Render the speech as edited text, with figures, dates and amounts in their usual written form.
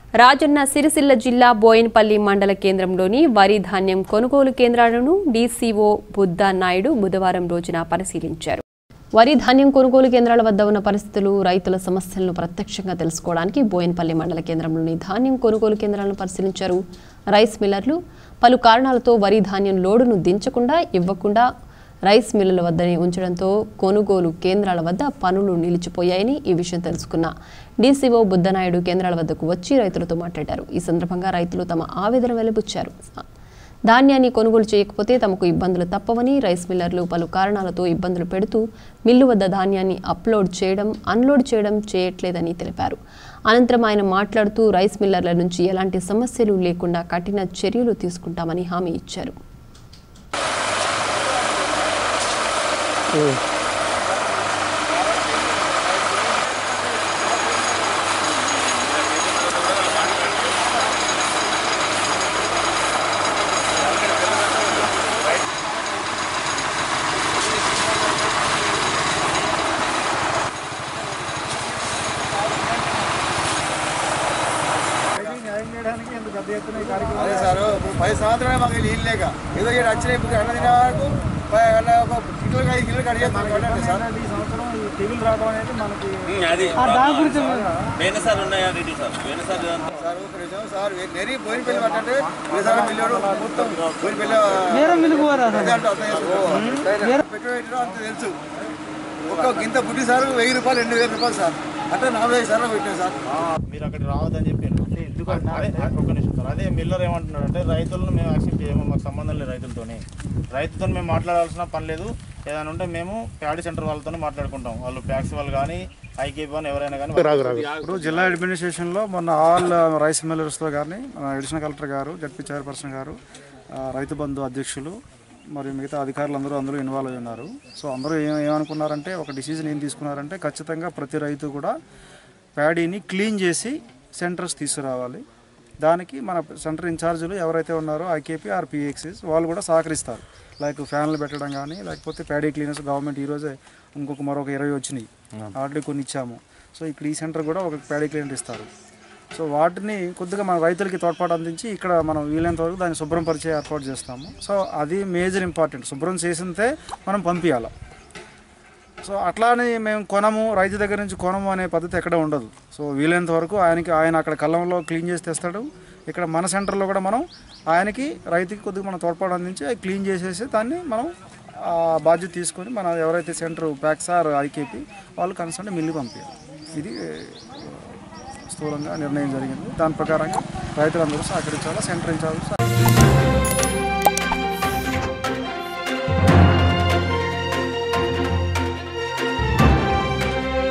రాజన్న సిరిసిల్ల జిల్లా బోయినపల్లి మండల కేంద్రంలోని వరి ధాన్యం కొనుగోలు కేంద్రాలను డీసీఓ బుద్ధనాయుడు బుధవారం రోజున పరిశీలించారు. వరి ధాన్యం కొనుగోలు కేంద్రాల వద్ద ఉన్న పరిస్థితులు, రైతుల సమస్యలను ప్రత్యక్షంగా తెలుసుకోవడానికి బోయినపల్లి మండల కేంద్రంలోని ధాన్యం కొనుగోలు కేంద్రాలను పరిశీలించారు. రైస్ మిల్లర్లు పలు కారణాలతో వరి ధాన్యం లోడును దించకుండా ఇవ్వకుండా రైస్ మిల్లుల వద్దనే ఉంచడంతో కొనుగోలు కేంద్రాల వద్ద పనులు నిలిచిపోయాయని ఈ విషయం తెలుసుకున్న డీసీఓ బుద్ధనాయుడు కేంద్రాల వద్దకు వచ్చి రైతులతో మాట్లాడారు. ఈ సందర్భంగా రైతులు తమ ఆవేదన వెలిబుచ్చారు. ధాన్యాన్ని కొనుగోలు చేయకపోతే తమకు ఇబ్బందులు తప్పవని, రైస్ మిల్లర్లు పలు కారణాలతో ఇబ్బందులు పెడుతూ మిల్లు వద్ద ధాన్యాన్ని అన్లోడ్ చేయడం చేయట్లేదని తెలిపారు. అనంతరం ఆయన మాట్లాడుతూ రైస్ మిల్లర్ల నుంచి ఎలాంటి సమస్యలు లేకుండా కఠిన చర్యలు తీసుకుంటామని హామీ ఇచ్చారు. అదే సార్ 10 సంవత్సరాలు మాకు నీళ్ళు లేక ఏదో ఇక్కడ వచ్చిన ఇప్పుడు అన్న తినకు కిలోకి 5 కిలోలు కట్ చేస్తాను సార్. ఈ సంవత్సరం ఈ తెగులు రావడం అనేది మనకి సార్ నెరి బోయినపల్లి పట్టంటే వేసారి మిల్లాడు మొత్తం బోయినపల్లి పెట్టుబడి అంత తెలుసు. ఒక్క గింత బుడ్డి సార్ 1000 రూపాయలు 2000 రూపాయలు సార్ అట్లా 45 సార్లు పెట్టాను సార్. మీరు అక్కడ రావద్దని చెప్పాను. ఎందుకంటే ఒక్క నిమిషం సార్, అదే మిల్లర్ ఏమంటున్నాడు అంటే రైతులను మేము యాక్సెప్ట్ చేయము, మాకు సంబంధం లేదు రైతులతో మేము మాట్లాడాల్సిన పని లేదు. ఏదైనా ఉంటే మేము ప్యాడీ సెంటర్ వాళ్ళతో మాట్లాడుకుంటాం. వాళ్ళు ప్యాక్స్ వాళ్ళు కానీ ఐకేపీ కానీ ఎవరైనా కానీ. ఇప్పుడు జిల్లా అడ్మినిస్ట్రేషన్లో మొన్న ఆల్ రైస్ మిల్లర్స్తో కానీ మన అడిషనల్ కలెక్టర్ గారు, జడ్పీ చైర్పర్సన్ గారు, రైతు బంధు అధ్యక్షులు మరియు మిగతా అధికారులు అందరూ ఇన్వాల్వ్ అయి ఉన్నారు. సో అందరూ ఏమనుకున్నారంటే ఒక డిసిజన్ ఏం తీసుకున్నారంటే ఖచ్చితంగా ప్రతి రైతు కూడా ప్యాడీని క్లీన్ చేసి సెంటర్స్ తీసుకురావాలి. దానికి మన సెంటర్ ఇన్ఛార్జీలు ఎవరైతే ఉన్నారో ఐకేపీ ఆర్ పిఎక్సీస్ వాళ్ళు కూడా సహకరిస్తారు. లైక్ ఫ్యాన్లు పెట్టడం కానీ, లేకపోతే ప్యాడీ క్లీనర్స్ గవర్నమెంట్ ఈరోజే మరొక 20 వచ్చినాయి, ఆల్రెడీ కొన్ని ఇచ్చాము. సో ఇక్కడ ఈ సెంటర్ కూడా ఒక ప్యాడీ క్లీనర్ ఇస్తారు. సో వాటిని కొద్దిగా మన రైతులకి తోడ్పాటు అందించి ఇక్కడ మనం వీలైనంత వరకు దాన్ని శుభ్రం పరిచే ఏర్పాటు చేస్తాము. సో అది మేజర్ ఇంపార్టెంట్. శుభ్రం చేసితే మనం పంపించాలి. సో అట్లానే మేము రైతు దగ్గర నుంచి కొనము అనే పద్ధతి ఎక్కడ ఉండదు. సో వీలైనంత వరకు ఆయన అక్కడ కళ్ళంలో క్లీన్ చేసి తెస్తాడు. ఇక్కడ మన సెంటర్లో కూడా మనం రైతుకి కొద్దిగా మనం తోడ్పాటు అందించి క్లీన్ చేసేసి దాన్ని మనం బాధ్యత తీసుకొని మన ఎవరైతే సెంటర్ ప్యాక్స్ ఆర్ ఐకేపీ వాళ్ళు కన్సర్న్ మిల్లు పంపించాలి. ఇది స్థూలంగా నిర్ణయం జరిగింది. దాని ప్రకారంగా రైతులందరూ సహకరించాలి. Centre incharge